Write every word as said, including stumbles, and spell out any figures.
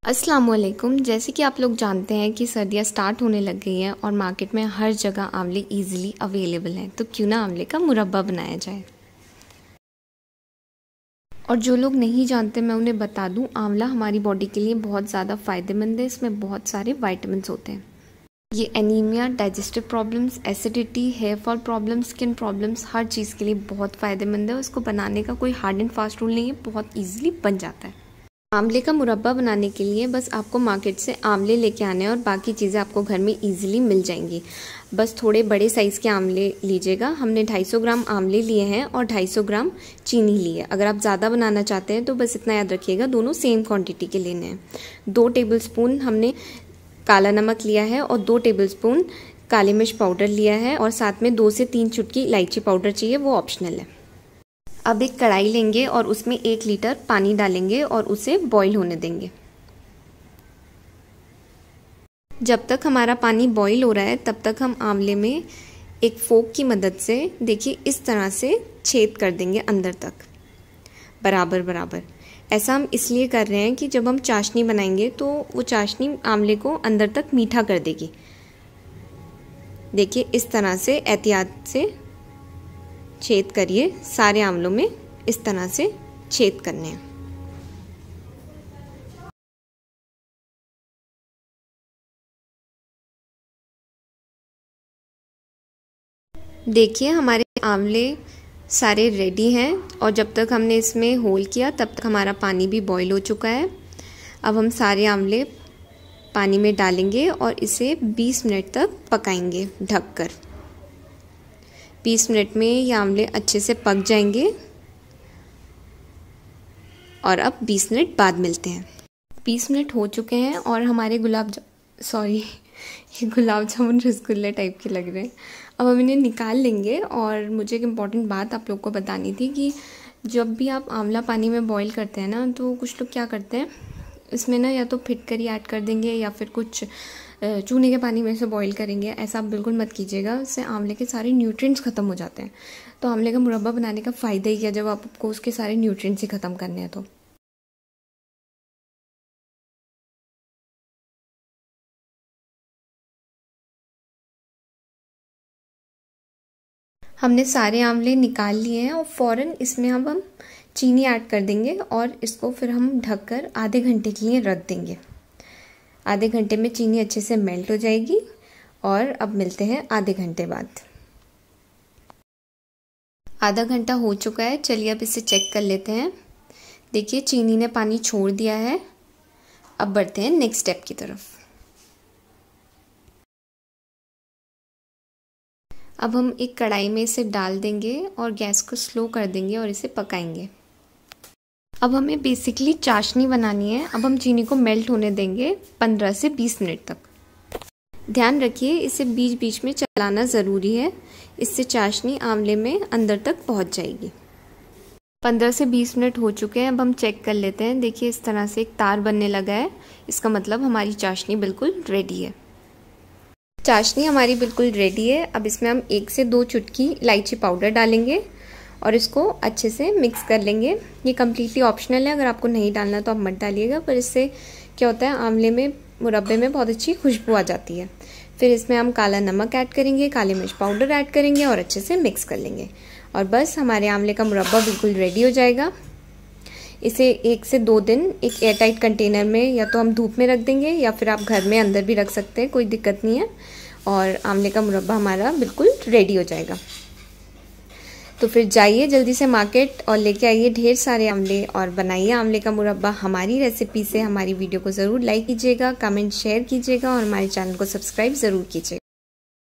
अस्सलाम वालेकुम। जैसे कि आप लोग जानते हैं कि सर्दियाँ स्टार्ट होने लग गई हैं और मार्केट में हर जगह आंवले इजीली अवेलेबल हैं, तो क्यों ना आंवले का मुरब्बा बनाया जाए। और जो लोग नहीं जानते मैं उन्हें बता दूं, आंवला हमारी बॉडी के लिए बहुत ज़्यादा फ़ायदेमंद है। इसमें बहुत सारे वाइटामिन्स होते हैं। ये anaemia, digestive problems, acidity, hair fall problems, skin problems, हर चीज़ के लिए बहुत फ़ायदेमंद है। उसको बनाने का कोई हार्ड एंड फास्ट रूल नहीं है, बहुत ईजिली बन जाता है। आंवले का मुरब्बा बनाने के लिए बस आपको मार्केट से आंवले लेके आने हैं और बाकी चीज़ें आपको घर में इजीली मिल जाएंगी। बस थोड़े बड़े साइज़ के आंवले लीजिएगा। हमने दो सौ पचास ग्राम आंवले लिए हैं और दो सौ पचास ग्राम चीनी ली है। अगर आप ज़्यादा बनाना चाहते हैं तो बस इतना याद रखिएगा, दोनों सेम क्वांटिटी के लेने हैं। दो टेबलस्पून हमने काला नमक लिया है और दो टेबलस्पून काली मिर्च पाउडर लिया है और साथ में दो से तीन चुटकी इलायची पाउडर चाहिए, वो ऑप्शनल है। अब एक कढ़ाई लेंगे और उसमें एक लीटर पानी डालेंगे और उसे बॉईल होने देंगे। जब तक हमारा पानी बॉईल हो रहा है तब तक हम आंवले में एक फोक की मदद से देखिए इस तरह से छेद कर देंगे अंदर तक, बराबर बराबर। ऐसा हम इसलिए कर रहे हैं कि जब हम चाशनी बनाएंगे तो वो चाशनी आंवले को अंदर तक मीठा कर देगी। देखिए इस तरह से एहतियात से छेद करिए। सारे आंवलों में इस तरह से छेद करने हैं। देखिए हमारे आंवले सारे रेडी हैं और जब तक हमने इसमें होल किया तब तक हमारा पानी भी बॉईल हो चुका है। अब हम सारे आंवले पानी में डालेंगे और इसे बीस मिनट तक पकाएंगे ढककर। बीस मिनट में ये आंवले अच्छे से पक जाएंगे और अब बीस मिनट बाद मिलते हैं। बीस मिनट हो चुके हैं और हमारे गुलाब सॉरी ये गुलाब जामुन रसगुल्ले टाइप के लग रहे हैं। अब हम इन्हें निकाल लेंगे। और मुझे एक इम्पॉर्टेंट बात आप लोग को बतानी थी कि जब भी आप आंवला पानी में बॉईल करते हैं ना, तो कुछ लोग क्या करते हैं, इसमें ना या तो फिटकरी ऐड कर देंगे या फिर कुछ चूने के पानी में से बॉईल करेंगे। ऐसा आप बिल्कुल मत कीजिएगा, उससे आंवले के सारे न्यूट्रिएंट्स ख़त्म हो जाते हैं। तो आंवले का मुरब्बा बनाने का फ़ायदा ही है जब आपको उसके सारे न्यूट्रिएंट्स ही ख़त्म करने हैं। तो हमने सारे आंवले निकाल लिए हैं और फ़ौरन इसमें अब हम चीनी ऐड कर देंगे और इसको फिर हम ढककर आधे घंटे के लिए रख देंगे। आधे घंटे में चीनी अच्छे से मेल्ट हो जाएगी और अब मिलते हैं आधे घंटे बाद। आधा घंटा हो चुका है, चलिए अब इसे चेक कर लेते हैं। देखिए चीनी ने पानी छोड़ दिया है। अब बढ़ते हैं नेक्स्ट स्टेप की तरफ। अब हम एक कढ़ाई में इसे डाल देंगे और गैस को स्लो कर देंगे और इसे पकाएंगे। अब हमें बेसिकली चाशनी बनानी है। अब हम चीनी को मेल्ट होने देंगे पंद्रह से बीस मिनट तक। ध्यान रखिए इसे बीच बीच में चलाना ज़रूरी है, इससे चाशनी आंवले में अंदर तक पहुंच जाएगी। पंद्रह से बीस मिनट हो चुके हैं। अब हम चेक कर लेते हैं। देखिए इस तरह से एक तार बनने लगा है, इसका मतलब हमारी चाशनी बिल्कुल रेडी है। चाशनी हमारी बिल्कुल रेडी है। अब इसमें हम एक से दो चुटकी इलायची पाउडर डालेंगे और इसको अच्छे से मिक्स कर लेंगे। ये कम्प्लीटली ऑप्शनल है, अगर आपको नहीं डालना तो आप मत डालिएगा, पर इससे क्या होता है आंवले में मुरब्बे में बहुत अच्छी खुशबू आ जाती है। फिर इसमें हम काला नमक ऐड करेंगे, काली मिर्च पाउडर ऐड करेंगे और अच्छे से मिक्स कर लेंगे और बस हमारे आंवले का मुरब्बा बिल्कुल रेडी हो जाएगा। इसे एक से दो दिन एक एयरटाइट कंटेनर में या तो हम धूप में रख देंगे या फिर आप घर में अंदर भी रख सकते हैं, कोई दिक्कत नहीं है। और आंवले का मुरब्बा हमारा बिल्कुल रेडी हो जाएगा। तो फिर जाइए जल्दी से मार्केट और लेके आइए ढेर सारे आंवले और बनाइए आंवले का मुरब्बा हमारी रेसिपी से। हमारी वीडियो को ज़रूर लाइक कीजिएगा, कमेंट शेयर कीजिएगा और हमारे चैनल को सब्सक्राइब ज़रूर कीजिएगा।